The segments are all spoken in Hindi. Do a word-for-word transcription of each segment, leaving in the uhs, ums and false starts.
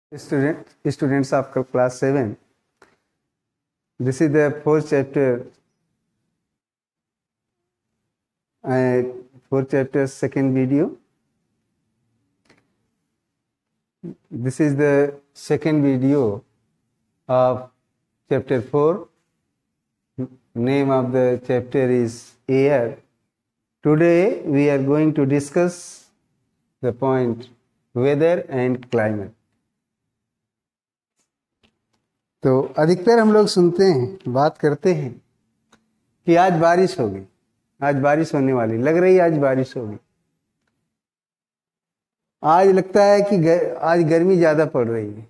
Student, students of class seven, this is the fourth chapter, uh, fourth chapter second video. This is the second video of chapter four. Name of the chapter is Air. Today we are going to discuss the point weather and climate. तो अधिकतर हम लोग सुनते हैं, बात करते हैं कि आज बारिश होगी, आज बारिश होने वाली, लग रही है आज बारिश होगी। आज लगता है कि गर, आज गर्मी ज़्यादा पड़ रही है।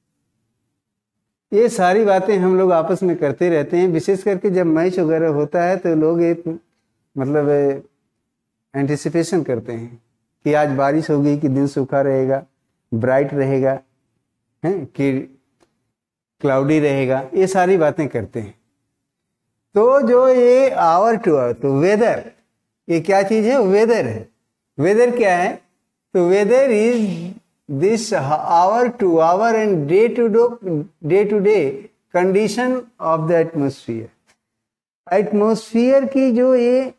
ये सारी बातें हम लोग आपस में करते रहते हैं। विशेष करके जब मैच वगैरह होता है तो लोग एक मतलब एंटिसिपेशन करते हैं कि आज बारिश होगी, कि दिन सूखा रहेगा, ब्राइट रहेगा, हैं कि क्लाउडी रहेगा, ये सारी बातें करते हैं। तो जो ये आवर टू आवर, तो वेदर, ये क्या चीज है? वेदर है। वेदर क्या है? तो weather is this hour to hour and day to day to day condition of the atmosphere. Atmosphere की जो ये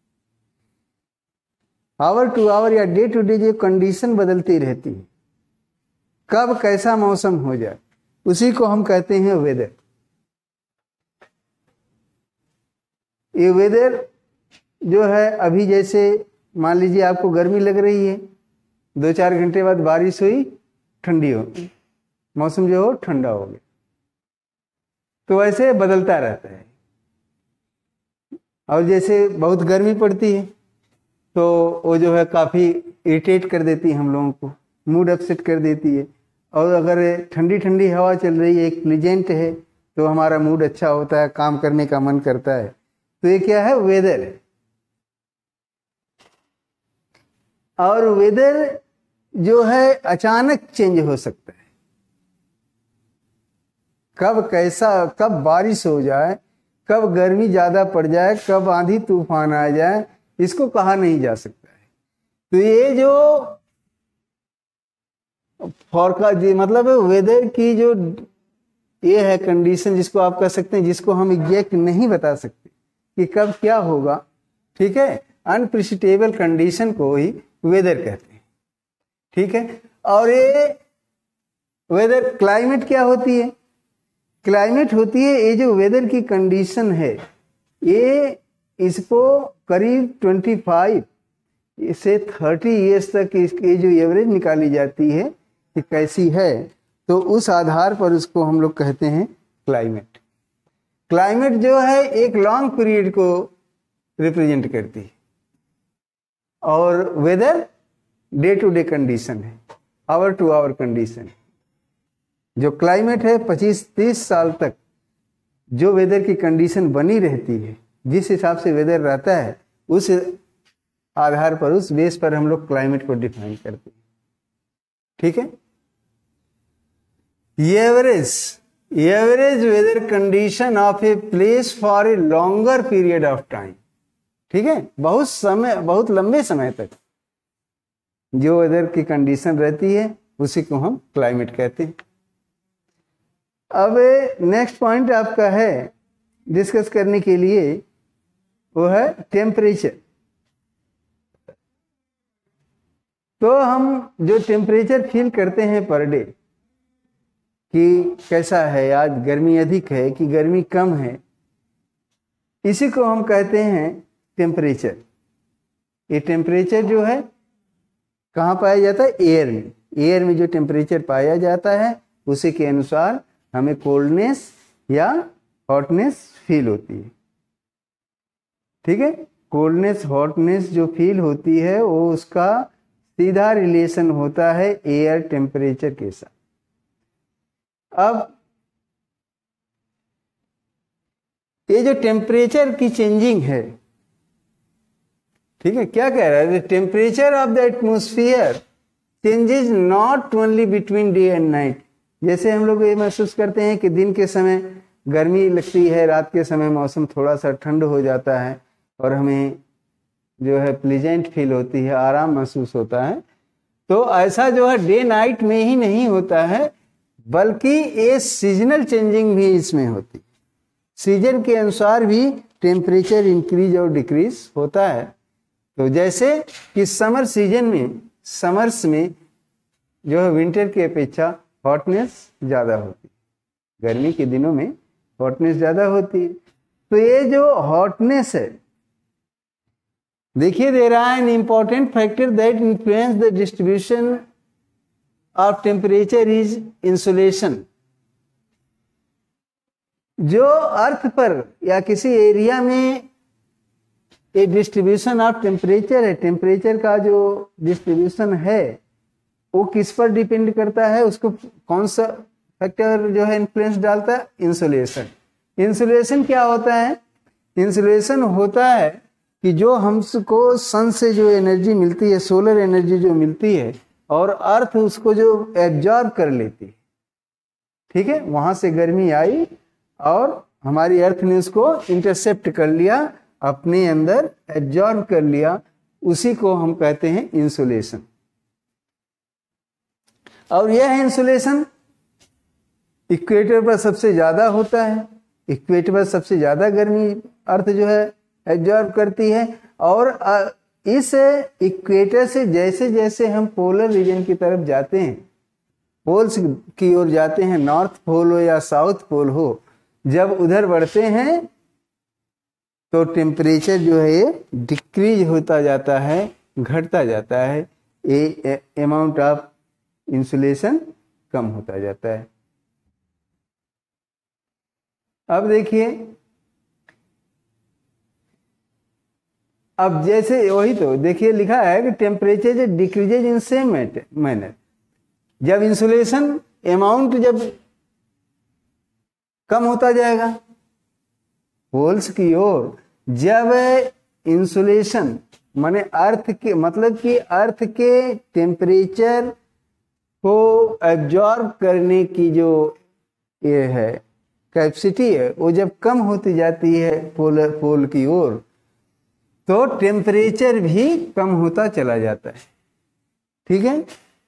आवर टू आवर या डे टू डे जो कंडीशन बदलती रहती है, कब कैसा मौसम हो जाए, उसी को हम कहते हैं वेदर। ये वेदर जो है, अभी जैसे मान लीजिए आपको गर्मी लग रही है, दो चार घंटे बाद बारिश हुई, ठंडी हो, मौसम जो हो ठंडा हो गया, तो ऐसे बदलता रहता है। और जैसे बहुत गर्मी पड़ती है तो वो जो है काफ़ी इरिटेट कर देती है हम लोगों को, मूड अपसेट कर देती है। और अगर ठंडी ठंडी हवा चल रही है, एक प्लीजेंट है, तो हमारा मूड अच्छा होता है, काम करने का मन करता है। तो ये क्या है? वेदर है। और वेदर जो है अचानक चेंज हो सकता है, कब कैसा, कब बारिश हो जाए, कब गर्मी ज्यादा पड़ जाए, कब आंधी तूफान आ जाए, इसको कहा नहीं जा सकता है। तो ये जो फॉरकास्ट, मतलब वेदर की जो ये है कंडीशन, जिसको आप कह सकते हैं, जिसको हम एग्जैक्ट नहीं बता सकते कि कब क्या होगा, ठीक है, अनप्रिडिक्टेबल कंडीशन को ही वेदर कहते हैं, ठीक है। और ये वेदर, क्लाइमेट क्या होती है? क्लाइमेट होती है ये जो वेदर की कंडीशन है, ये इसको करीब पच्चीस से तीस इयर्स तक इसकी जो एवरेज निकाली जाती है कि कैसी है, तो उस आधार पर उसको हम लोग कहते हैं क्लाइमेट। क्लाइमेट जो है एक लॉन्ग पीरियड को रिप्रेजेंट करती है, और weather day to day condition है, आवर टू आवर कंडीशन। जो क्लाइमेट है पच्चीस तीस साल तक जो वेदर की कंडीशन बनी रहती है, जिस हिसाब से वेदर रहता है, उस आधार पर, उस बेस पर हम लोग क्लाइमेट को डिफाइन करते हैं, ठीक है। Average average weather condition of a place for a longer period of time, ठीक है, बहुत समय, बहुत लंबे समय तक जो वेदर की कंडीशन रहती है, उसी को हम क्लाइमेट कहते हैं। अब नेक्स्ट पॉइंट आपका है डिस्कस करने के लिए, वो है टेम्परेचर। तो हम जो टेम्परेचर फील करते हैं पर डे, कि कैसा है, आज गर्मी अधिक है कि गर्मी कम है, इसी को हम कहते हैं टेम्परेचर। ये टेम्परेचर जो है कहाँ पाया जाता है? एयर में। एयर में जो टेम्परेचर पाया जाता है, उसी के अनुसार हमें कोल्डनेस या हॉटनेस फील होती है, ठीक है। कोल्डनेस हॉटनेस जो फील होती है, वो उसका सीधा रिलेशन होता है एयर टेम्परेचर के साथ। अब ये जो टेम्परेचर की चेंजिंग है, ठीक है, क्या कह रहा है? Temperature of the atmosphere changes not only between day and night. जैसे हम लोग ये महसूस करते हैं कि दिन के समय गर्मी लगती है, रात के समय मौसम थोड़ा सा ठंड हो जाता है, और हमें जो है प्लीजेंट फील होती है, आराम महसूस होता है। तो ऐसा जो है डे नाइट में ही नहीं होता है, बल्कि ये सीजनल चेंजिंग भी इसमें होती, सीजन के अनुसार भी टेम्परेचर इंक्रीज और डिक्रीज होता है। तो जैसे कि समर सीजन में, समर्स में जो है विंटर की अपेक्षा हॉटनेस ज़्यादा होती है, गर्मी के दिनों में हॉटनेस ज़्यादा होती है। तो ये जो हॉटनेस है, देखिए दे रहा है an important factor that influence the distribution of temperature is insulation. जो अर्थ पर या किसी एरिया में ये डिस्ट्रीब्यूशन ऑफ टेम्परेचर है, टेम्परेचर का जो डिस्ट्रीब्यूशन है वो किस पर डिपेंड करता है, उसको कौन सा फैक्टर जो है इन्फ्लुएंस डालता है, इंसुलेशन। इंसुलेशन क्या होता है? इंसुलेशन होता है कि जो हमको सन से जो एनर्जी मिलती है, सोलर एनर्जी जो मिलती है, और अर्थ उसको जो एब्जॉर्ब कर लेती है, ठीक है, वहां से गर्मी आई और हमारी अर्थ ने उसको इंटरसेप्ट कर लिया, अपने अंदर एब्जॉर्ब कर लिया, उसी को हम कहते हैं इंसुलेशन। और यह इंसुलेशन इक्वेटर पर सबसे ज्यादा होता है, इक्वेटर पर सबसे ज्यादा गर्मी अर्थ जो है एब्जॉर्ब करती है। और इस इक्वेटर से जैसे जैसे हम पोलर रीजन की तरफ जाते हैं, पोल्स की ओर जाते हैं, नॉर्थ पोल हो या साउथ पोल हो, जब उधर बढ़ते हैं तो टेम्परेचर जो है ये डिक्रीज होता जाता है, घटता जाता है, ए अमाउंट ऑफ इंसुलेशन कम होता जाता है। अब देखिए, अब जैसे वही तो देखिए लिखा है कि temperature decreases in same manner. जब इंसुलेशन अमाउंट जब कम होता जाएगा पोल्स की ओर, जब इंसुलेशन माने अर्थ के मतलब कि अर्थ के टेम्परेचर को एब्जॉर्ब करने की जो ये है कैपेसिटी है, वो जब कम होती जाती है पोल पोल की ओर, तो टेम्परेचर भी कम होता चला जाता है, ठीक है।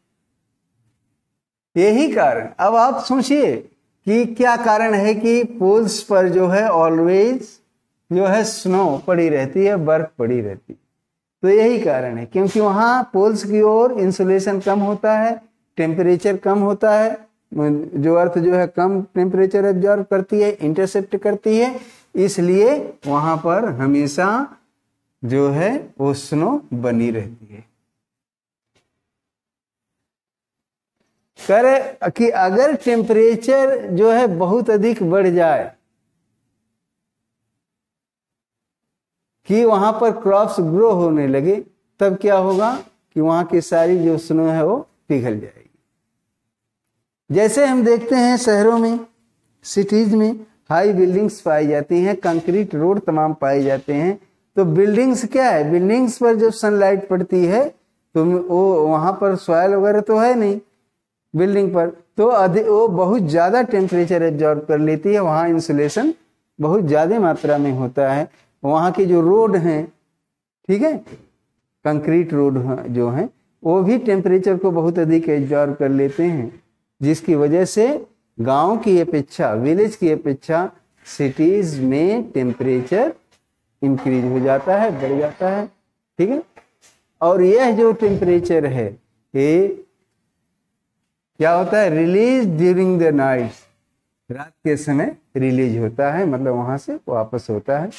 यही कारण, अब आप सोचिए कि क्या कारण है कि पोल्स पर जो है ऑलवेज जो है स्नो पड़ी रहती है, बर्फ पड़ी रहती है। तो यही कारण है, क्योंकि वहां पोल्स की ओर इंसुलेशन कम होता है, टेम्परेचर कम होता है, जो अर्थ जो है कम टेम्परेचर एब्जॉर्ब करती है, इंटरसेप्ट करती है, इसलिए वहां पर हमेशा जो है वो स्नो बनी रहती है। करे कि अगर टेम्परेचर जो है बहुत अधिक बढ़ जाए कि वहां पर क्रॉप्स ग्रो होने लगे, तब क्या होगा कि वहां की सारी जो स्नो है वो पिघल जाएगी। जैसे हम देखते हैं शहरों में, सिटीज में हाई बिल्डिंग्स पाई जाती हैं, कंक्रीट रोड तमाम पाए जाते हैं। तो बिल्डिंग्स क्या है, बिल्डिंग्स पर जब सनलाइट पड़ती है तो वो वहां पर सॉइल वगैरह तो है नहीं बिल्डिंग पर, तो अधिक वो बहुत ज़्यादा टेम्परेचर एब्जॉर्ब कर लेती है, वहाँ इंसुलेशन बहुत ज़्यादा मात्रा में होता है। वहाँ की जो रोड हैं, ठीक है, कंक्रीट रोड जो हैं, वो भी टेम्परेचर को बहुत अधिक एब्जॉर्ब कर लेते हैं, जिसकी वजह से गांव की अपेक्षा, विलेज की अपेक्षा सिटीज में टेम्परेचर इंक्रीज हो जाता है, बढ़ जाता है, ठीक है। और यह जो टेम्परेचर है ये क्या होता है, रिलीज ड्यूरिंग द नाइट, रात के समय रिलीज होता है, मतलब वहां से वापस होता है।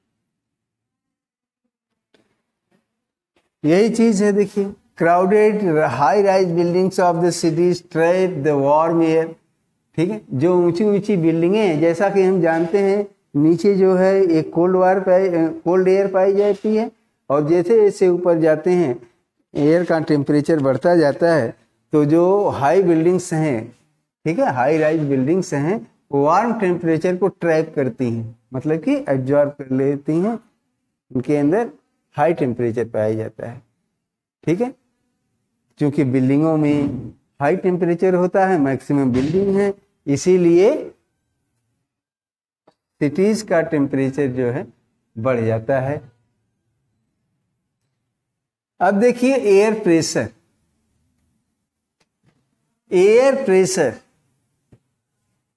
यही चीज है, देखिए, crowded high rise buildings of the cities trap the warm air, ठीक है। जो ऊंची ऊंची बिल्डिंगें हैं, जैसा कि हम जानते हैं, नीचे जो है एक कोल्ड वार पाई कोल्ड एयर पाई जाती है, और जैसे जैसे ऊपर जाते हैं एयर का टेम्परेचर बढ़ता जाता है, तो जो हाई बिल्डिंग्स हैं, ठीक है, हाई राइज बिल्डिंग्स हैं, वार्म टेम्परेचर को ट्रैप करती हैं, मतलब कि एब्जॉर्ब कर लेती हैं, उनके अंदर हाई टेम्परेचर पाया जाता है, ठीक है। क्योंकि बिल्डिंगों में हाई टेम्परेचर होता है, मैक्सिमम बिल्डिंग है, इसीलिए सिटीज का टेम्परेचर जो है बढ़ जाता है। अब देखिए एयर प्रेशर, एयर प्रेशर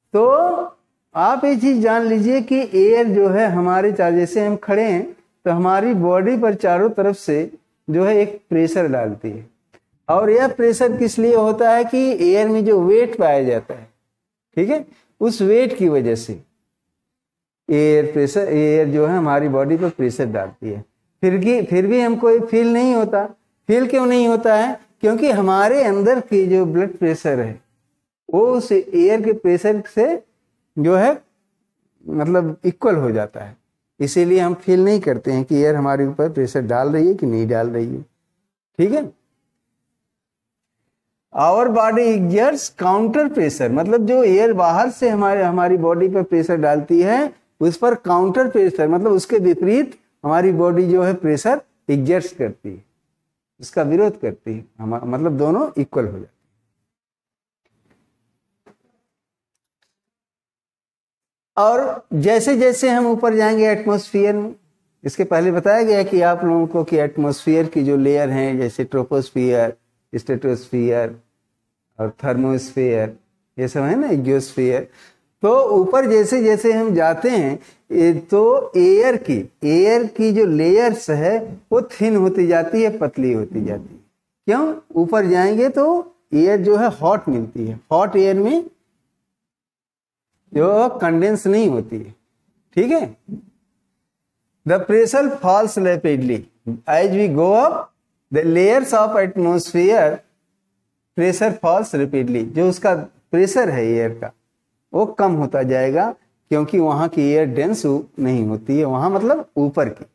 तो आप ये चीज जान लीजिए कि एयर जो है हमारे चार, जैसे हम खड़े हैं तो हमारी बॉडी पर चारों तरफ से जो है एक प्रेशर डालती है, और यह प्रेशर किस लिए होता है कि एयर में जो वेट पाया जाता है, ठीक है, उस वेट की वजह से एयर प्रेशर एयर जो है हमारी बॉडी पर प्रेशर डालती है। फिर भी फिर भी हमको फील नहीं होता। फील क्यों नहीं होता है? क्योंकि हमारे अंदर की जो ब्लड प्रेशर है वो उस एयर के प्रेशर से जो है मतलब इक्वल हो जाता है, इसीलिए हम फील नहीं करते हैं कि एयर हमारे ऊपर प्रेशर डाल रही है कि नहीं डाल रही है। ठीक है। Our body exerts counter pressure, मतलब जो एयर बाहर से हमारे हमारी बॉडी पर प्रेशर डालती है उस पर काउंटर प्रेशर, मतलब उसके विपरीत हमारी बॉडी जो है प्रेशर एग्जर्ट्स करती है, उसका विरोध करती है, मतलब दोनों इक्वल हो जाते हैं। और जैसे जैसे हम ऊपर जाएंगे एटमॉस्फेयर में, इसके पहले बताया गया कि आप लोगों को कि एटमॉस्फेयर की जो लेयर हैं जैसे ट्रोपोस्फियर, स्ट्रेटोस्फियर और थर्मोस्फियर, ये सब है ना, जियोस्फियर। तो ऊपर जैसे जैसे हम जाते हैं तो एयर की एयर की जो लेयर्स है वो थिन होती जाती है, पतली होती जाती है। क्यों? ऊपर जाएंगे तो एयर जो है हॉट मिलती है, हॉट एयर में जो कंडेंस नहीं होती है। ठीक है। The pressure falls rapidly as we go up the layers of atmosphere, pressure falls rapidly, जो उसका प्रेशर है एयर का वो कम होता जाएगा क्योंकि वहां की एयर डेंस नहीं होती है, वहां मतलब ऊपर की।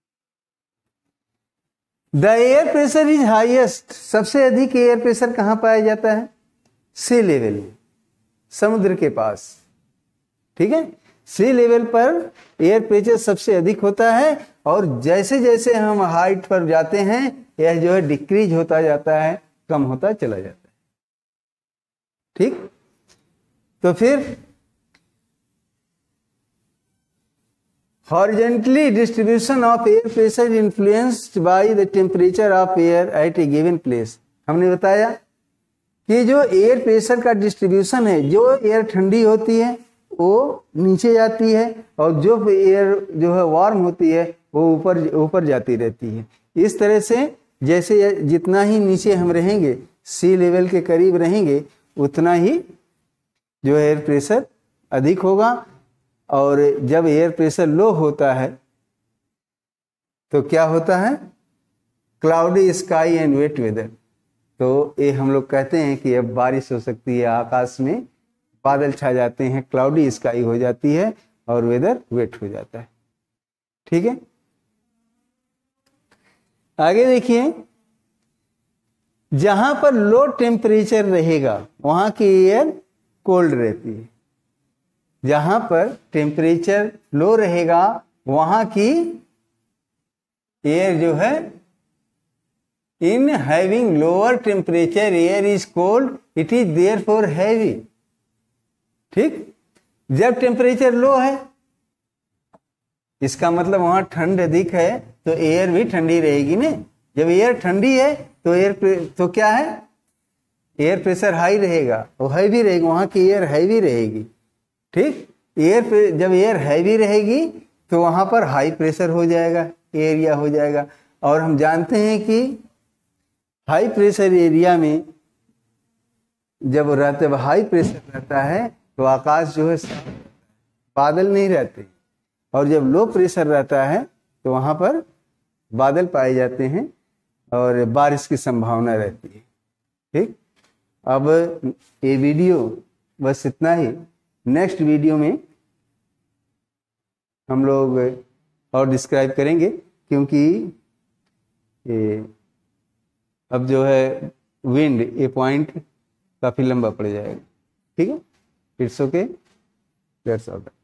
The air pressure is highest, सबसे अधिक एयर प्रेशर कहां पाया जाता है? सी लेवल में, समुद्र के पास। ठीक है। सी लेवल पर एयर प्रेशर सबसे अधिक होता है, और जैसे जैसे हम हाइट पर जाते हैं यह जो है डिक्रीज होता जाता है, कम होता चला जाता है। ठीक। तो फिर horizontally distribution of air pressure influenced by the temperature of air at a given place. हमने बताया कि जो एयर प्रेशर का डिस्ट्रीब्यूशन है, जो एयर ठंडी होती है वो नीचे जाती है, और जो एयर जो है वार्म होती है वो ऊपर ऊपर जाती रहती है। इस तरह से जैसे जितना ही नीचे हम रहेंगे, सी लेवल के करीब रहेंगे, उतना ही जो एयर प्रेशर अधिक होगा। और जब एयर प्रेशर लो होता है तो क्या होता है? Cloudy sky and wet weather. तो ये हम लोग कहते हैं कि अब बारिश हो सकती है, आकाश में बादल छा जाते हैं, क्लाउडी स्काई हो जाती है और वेदर वेट हो जाता है। ठीक है। आगे देखिए, जहां पर लो टेम्परेचर रहेगा वहां की एयर कोल्ड रहती है, जहां पर टेम्परेचर लो रहेगा वहां की एयर जो है, in having lower temperature air is cold, it is therefore heavy. ठीक। जब टेम्परेचर लो है इसका मतलब वहां ठंड अधिक है तो एयर भी ठंडी रहेगी ना। जब एयर ठंडी है तो एयर तो क्या है, एयर प्रेशर हाई रहेगा, वो हैवी रहेगा, वहां की एयर हैवी रहेगी। ठीक। एयर जब एयर हैवी रहेगी तो वहां पर हाई प्रेशर हो जाएगा, एरिया हो जाएगा। और हम जानते हैं कि हाई प्रेशर एरिया में जब रहते हाई प्रेशर रहता है तो आकाश जो है बादल नहीं रहते, और जब लो प्रेशर रहता है तो वहां पर बादल पाए जाते हैं और बारिश की संभावना रहती है। ठीक। अब ये वीडियो बस इतना ही। नेक्स्ट वीडियो में हम लोग और डिस्क्राइब करेंगे, क्योंकि ये अब जो है विंड ये पॉइंट काफी लंबा पड़ जाएगा। ठीक है। It's okay, that's all.